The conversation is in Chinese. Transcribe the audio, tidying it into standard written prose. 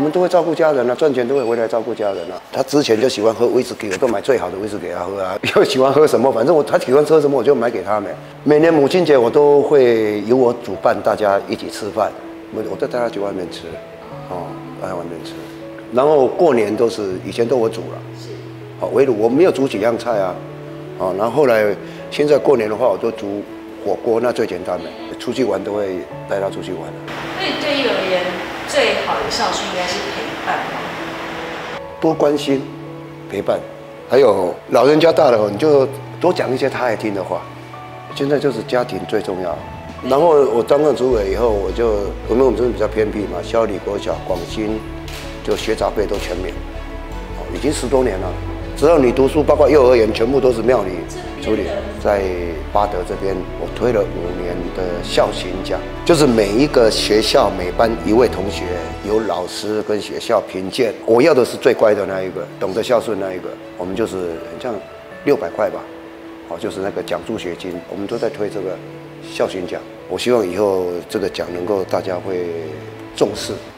们都会照顾家人啊，赚钱都会回来照顾家人啊。他之前就喜欢喝威士忌，我都买最好的威士忌给他喝啊。又喜欢喝什么，反正他喜欢喝什么，我就买给他们。每年母亲节我都会由我主办，大家一起吃饭，我都带他去外面吃，在外面吃。然后过年都是以前都我煮了，好围炉我没有煮几样菜啊，然后后来现在过年的话，我都煮火锅，那最简单的。出去玩都会带他出去玩。 所以对于而言，最好的孝顺应该是陪伴吗？ 多关心、陪伴，还有老人家大了，你就多讲一些他爱听的话。现在就是家庭最重要。然后我当上主委以后，我们这边比较偏僻嘛，孝里国小、广新，就学杂费都全免，已经10多年了。只要你读书，包括幼儿园，全部都是庙里处理。在巴德这边，我推了5年的孝行奖，就是每一个学校每班1位同学，由老师跟学校评鉴。我要的是最乖的那一个，懂得孝顺那一个。我们就是很像600块吧，就是那个奖助学金，我们都在推这个孝行奖。我希望以后这个奖能够大家会重视。